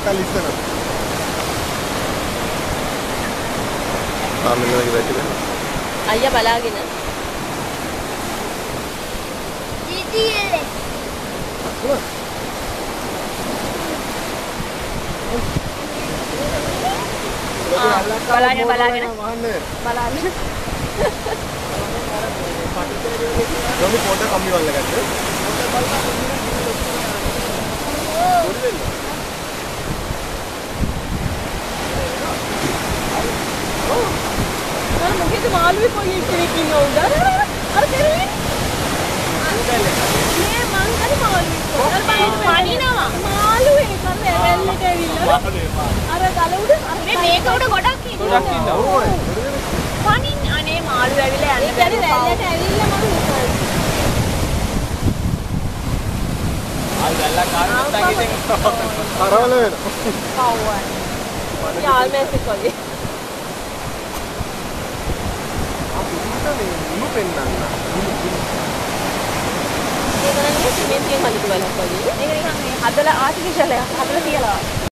කල් ඉස්සන. මෙන්න වගේ වැටෙන්නේ. අයියා බලාගෙන. GTA. බලාගෙන. බලන්න. අපි ෆෝටෝ කම්මි වල ගත්තේ. මොකද මාළුවේ කොයි කෙනෙක් ඉන්නවද? අර කෙරේ. මේ මං කර මාළුවේ. පණිනවා. මාළුවේ කර ඇරෙල්ලට ඇවිල්ලා. අර ගල උඩ මේ මේක උඩ ගොඩක් ඉන්නවා. පණින් අනේ මාළු ඇවිල්ලා යන්න බැරි රැල්ලට ඇවිල්ලා මම හිතුවා. ආල් දැල්ලා කාරණා තැගින් කරවල වෙනවා. පවුවා. යාල් මැසේජ් වගේ. මුළු පෙන්නන්න. ඒක නම් සිමෙන්තියෙන් හදපු ගලක් වගේ. ඒක නිකන් මේ හදලා ආටිෆිෂල් එකක් හදලා තියලා.